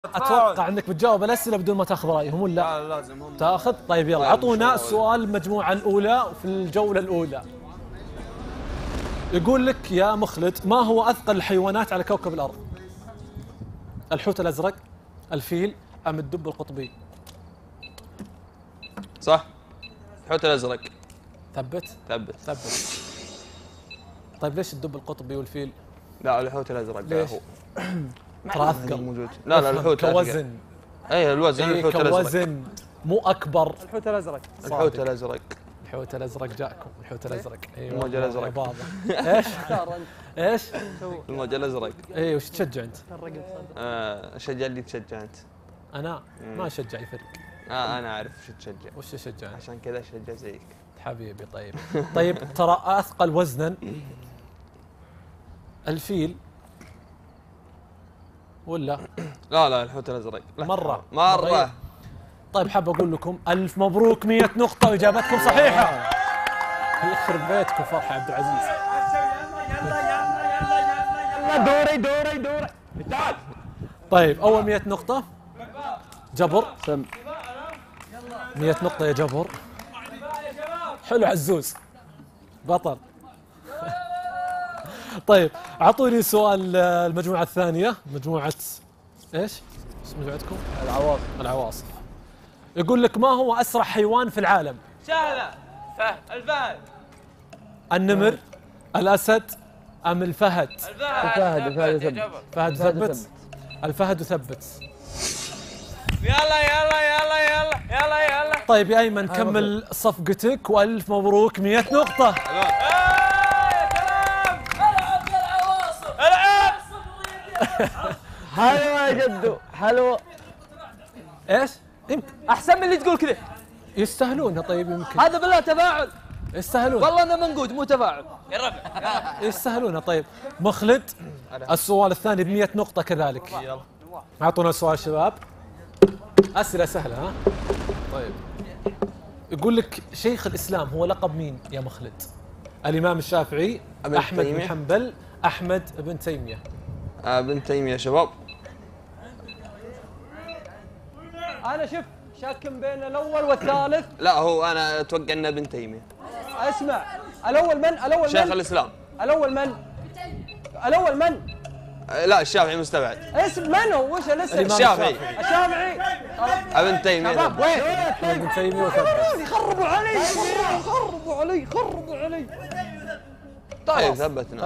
اتوقع انك بتجاوب الاسئله بدون ما تاخذ رايهم ولا؟ لا لازم هم تاخذ. طيب يلا اعطونا سؤال المجموعه الاولى في الجوله الاولى. يقول لك يا مخلد، ما هو اثقل الحيوانات على كوكب الارض؟ الحوت الازرق، الفيل، ام الدب القطبي؟ صح، الحوت الازرق. ثبت. طيب ليش الدب القطبي والفيل؟ لا الحوت الازرق. ليش؟ هو ترى اثقل. موجود. لا الحوت كوزن. اي الوزن. الحوت الازرق كوزن مو اكبر. الحوت الازرق. الحوت الازرق. الحوت الازرق جاءكم. الحوت الازرق. ايوه الموج الازرق. ايش؟ ايش؟ الموج الازرق. اي وش تشجع انت؟ اشجع اللي تشجع انت. انا ما اشجع الفريق. انا اعرف وش تشجع. وش اشجع؟ عشان كذا اشجع زيك حبيبي. طيب ترى اثقل وزنا الفيل ولا؟ لا الحوت الازرق. مرة. طيب حاب اقول لكم الف مبروك، 100 نقطة واجابتكم صحيحة. يخرب بيتكم فرحة عبد العزيز. دوري تعال. طيب اول 100 نقطة جبر. 100 نقطة يا جبر. حلو عزوز بطل. طيب اعطوني سؤال المجموعة الثانية، مجموعة ايش؟ اسم مجموعتكم؟ العواصف. يقول لك ما هو اسرع حيوان في العالم؟ سهلة. الفهد. النمر، الاسد، ام الفهد؟ الفهد ثبت. الفهد ثبت. يلا. طيب يا ايمن كمل صفقتك والف مبروك، 100 نقطة. حلوة يا جدو حلوة. ايش؟ يمكن احسن من اللي تقول كذا. يستاهلونها. طيب يمكن هذا بالله تفاعل. يستاهلون. والله انا منقود مو تفاعل. يا ربع. يستاهلونها. طيب مخلد السؤال الثاني ب100 نقطة كذلك. يلا اعطونا السؤال شباب. اسئلة سهلة ها؟ طيب يقول لك شيخ الاسلام هو لقب مين يا مخلد؟ الامام الشافعي، احمد بن حنبل، احمد بن تيمية؟ ابن تيمية يا شباب. انا شوف شاكم بين الاول والثالث. لا هو انا اتوقع انه ابن تيمية. اسمع، الاول من؟ شيخ الاسلام. الاول من؟ لا الشافعي مستبعد. اسم من هو؟ وش الاسم؟ الشافعي. ابن تيمية. شباب وين؟ ابن تيمية وثبت. يخربوا علي. طيب ثبتنا.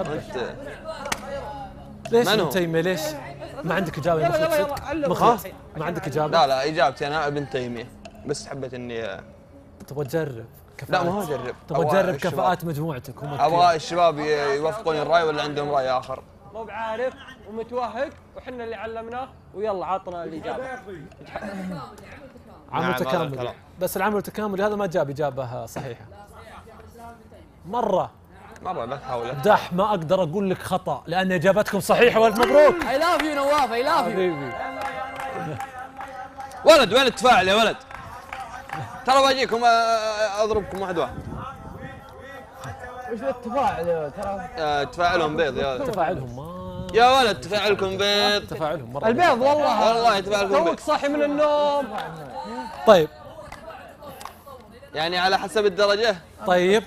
ليش ابن تيمية؟ ليش؟ ما عندك اجابة يا مخلد؟ ما عندك اجابة؟ لا اجابتي انا ابن تيمية، بس حبيت اني تبغى تجرب كفاءات. لا ما هو اجرب، تبغى تجرب كفاءات مجموعتك. ابغى الشباب يوافقون الراي ولا عندهم راي اخر. مو بعارف ومتوهق وحنا اللي علمناه ويلا عطنا الاجابه. عمل تكاملي. بس العمل التكاملي هذا ما جاب اجابه صحيحه. مرة لا تحاول. دح ما اقدر اقول لك خطا لان اجابتكم صحيحه والف مبروك. اي لاف يو نواف. اي لاف يو حبيبي. ولد وين التفاعل يا ولد؟ ترى باجيكم اضربكم واحد. وش التفاعل ترى؟ تفاعلهم بيض يا ولد. تفاعلهم ما يا ولد تفاعلكم بيض. تفاعلهم مرة البيض والله تفاعلكم بيض. توك صاحي من النوم. طيب يعني على حسب الدرجة. طيب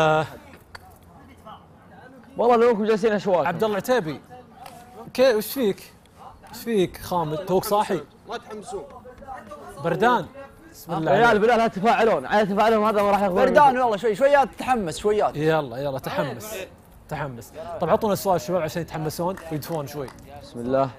والله لوكم جالسين اشواك. عبد الله العتيبي وش فيك؟ ايش فيك خامد؟ توك صاحي؟ ما تحمسون. بردان. بسم الله. عيال بالله لا تفاعلون، على تفاعلهم هذا ما راح ياخذون. بردان والله شويات تحمس شويات. يلا تحمس. طب عطونا السؤال الشباب عشان يتحمسون ويدفون شوي. بسم الله.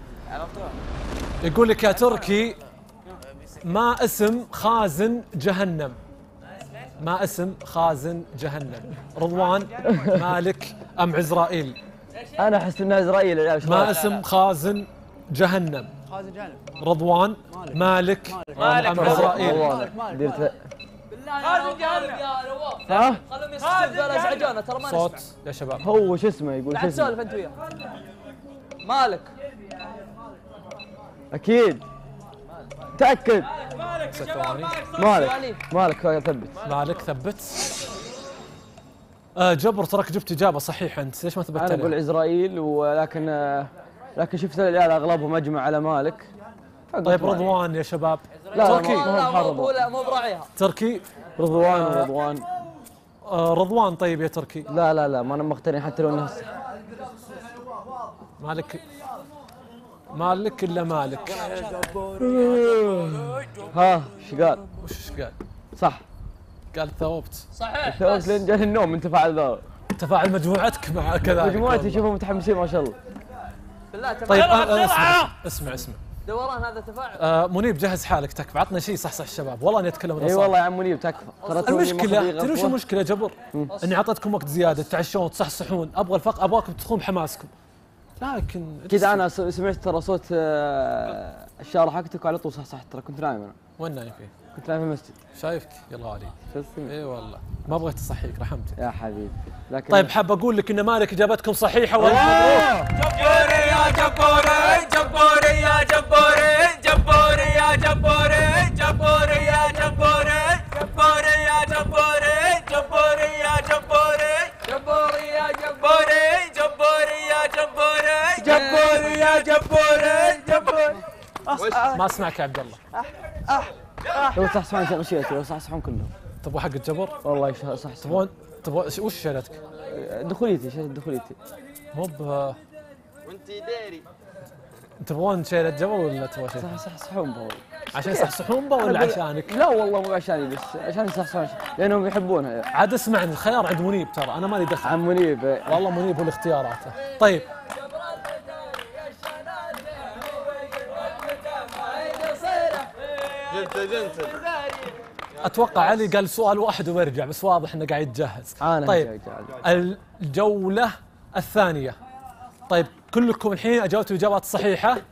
يقول لك يا تركي ما اسم خازن جهنم؟ ما اسم خازن جهنم؟ رضوان، مالك، ام عزرائيل؟ انا احس انها عزرائيل. ما اسم خازن جهنم؟ رضوان، مالك، ام عزرائيل؟ خازن جهنم يا نواف. ها؟ خلهم يستفزون ازعجونا ترى ما نسمع. صوت يا شباب. هو شو اسمه يقول؟ تعال سولف انت وياه. مالك. اكيد تاكد. مالك ثبت. مالك ثبت. جبر تراك جبت اجابه صحيحه، انت ليش ما ثبتت؟ انا اقول عزرائيل لكن شفت العيال اغلبهم اجمع على مالك طيب رضوان يا شباب. لا تركي. لا مو براعيها. تركي. رضوان رضوان. طيب يا تركي. لا ما انا مقتنع حتى لو انه مالك الا مالك. ها ايش قال؟ وش قال؟ صح قال ثوبت. صحيح. ثوبت لين جاني النوم من تفاعل ذا. تفاعل مجموعتك مع كذا. مجموعتي شوفوا متحمسين ما شاء الله. بالله طيب اسمع دوران هذا تفاعل. منيب جهز حالك تكفى، عطنا شيء صحصح الشباب، والله اني اتكلم اي والله يا عم منيب تكفى. المشكله تدري وش المشكله يا جبر؟ اني اعطيتكم وقت زياده تتعشون تصحصحون، ابغاكم تدخلون بحماسكم. لكن كذا انا سمعت ترى صوت الشارع حقتك على طول صحصحت، ترى كنت نايم انا. وين نايم فيه؟ كنت نايم في المسجد. شايفك يا الغالي. اي والله ما بغيت اصحيك، رحمتك يا حبيبي. لكن طيب حاب اقول لك ان مالك اجابتكم صحيحه والف مبروك. جبوري يا جبوري جبوري يا جبوري جبوري يا جبوري جبوري يا جبوري جبوري يا جبوري جبوري يا جبوري جبوري يا جبوري جبوري يا جبوري جبوري يا جبوري جبوري. ما اسمعك يا عبد الله. لو صحصحون شغشيتي، لو صحصحون كلهم. تبغى حق الجبر؟ والله صح. تبغى وش شيلتك؟ دخوليتي دخوليتي. مو ب وانت داري. تبغون شيلة جبر ولا تبغى شيء؟ صحصحون بو. عشان يصحصحون بو ولا عشانك؟ لا والله مو عشاني، بس عشان يصحصحون لانهم يحبونها. عاد اسمعني، الخيار عند منيب ترى، انا مالي دخل. عم منيب والله منيب هو الاختياراته. طيب جنتل اتوقع علي قال سؤال واحد ويرجع، بس واضح انه قاعد يتجهز. طيب الجولة الثانية. طيب كلكم الحين اجاوبتوا الاجابات الصحيحة.